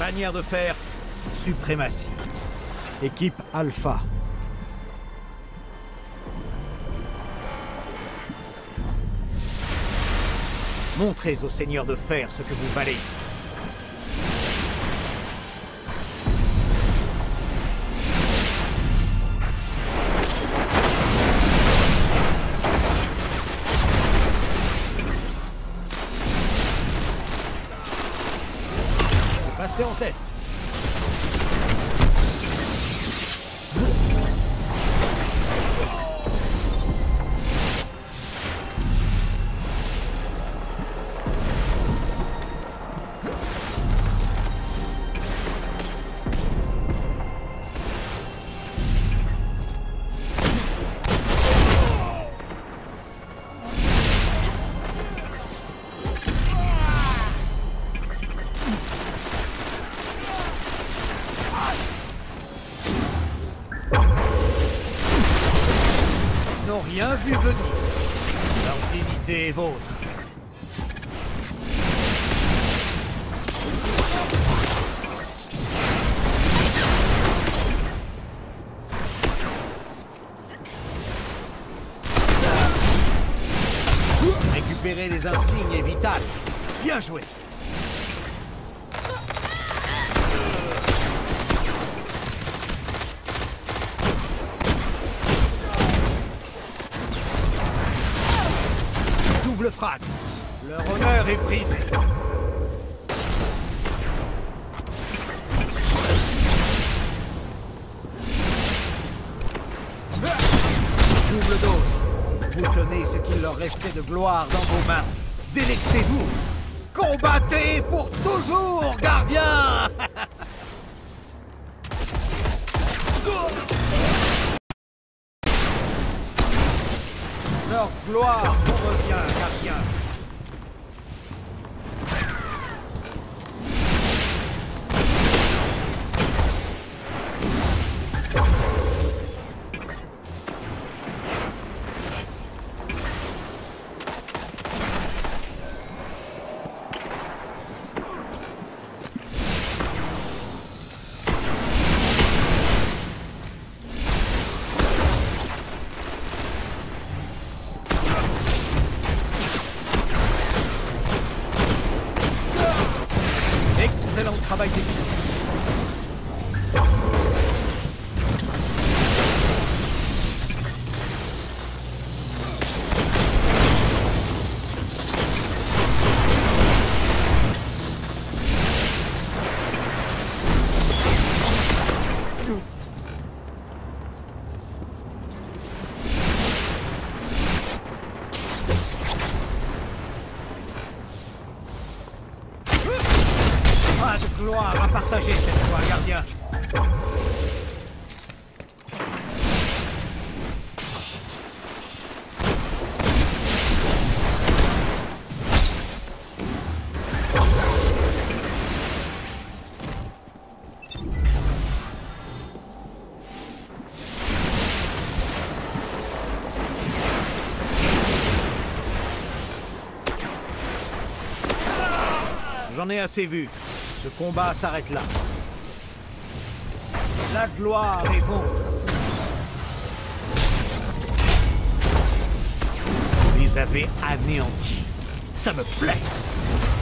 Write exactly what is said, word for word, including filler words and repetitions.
Bannière de fer, suprématie. Équipe Alpha. Montrez au Seigneur de Fer ce que vous valez. Passez en tête. N'ont rien vu venir. Leur dignité est vôtre. Récupérer les insignes est vital. Bien joué. Double frappe. Leur honneur est brisé. Double dose. Vous tenez ce qu'il leur restait de gloire dans vos mains. Délectez-vous. Combattez pour toujours, gardiens. Leur gloire vous revient, gardien. Excellent travail d'équipe. Pas de gloire à partager cette fois, gardien. J'en ai assez vu. Ce combat s'arrête là. La gloire est vôtre. Vous les avez anéantis. Ça me plaît.